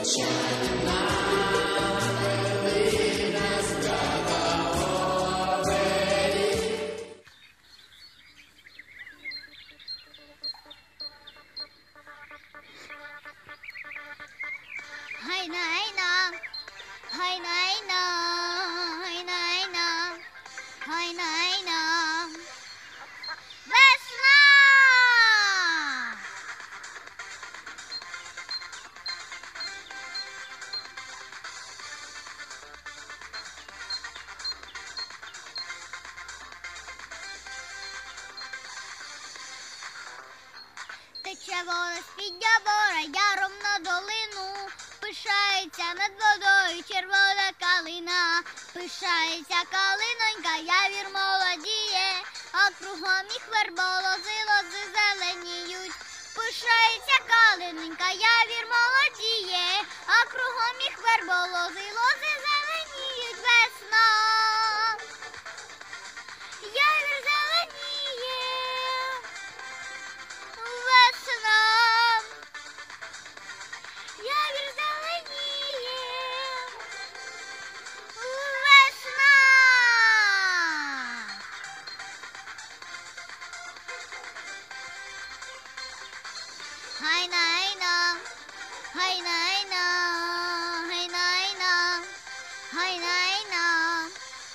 Тече вода з-під Явора яром на долину, пишається над водою червона калина, пишається калинонька, явір молодіє, а кругом їх верболози, лози зеленіють. Пишається калинонька, явір молодіє, а кругом їх верболози, лози зеленіють. Весна, явір зеленіє. Весна, явір зеленіє. Весна. Гайна-гайна, гайна-гайна, гайна-гайна, гайна-гайна.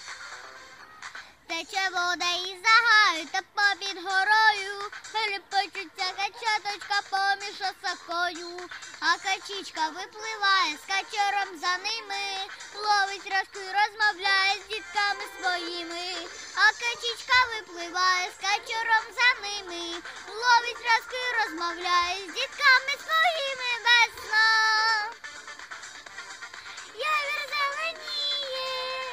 Тече вода із загаю та попід горою, хлюпочуться качаточка поміж осокою, а качічка випливає з качором за ними, ловить рашку і розмовляє з дітками своїми, а качічка випливає з качором за ними, ловить рашку і розмовляє з дітками своїми. Весна, явір зеленіє.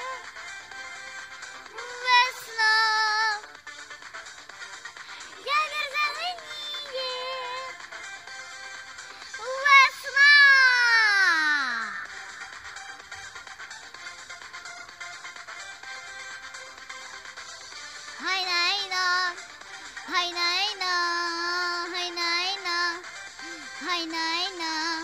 Весна, явір зеленіє. Весна. Гайна-гайна, гайна-гайна, гайна-гайна, гайна-гайна.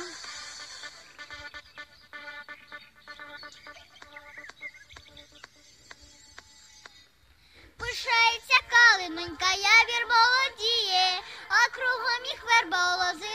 Пишається калинонька, явір молодіє, а кругом їх верболози,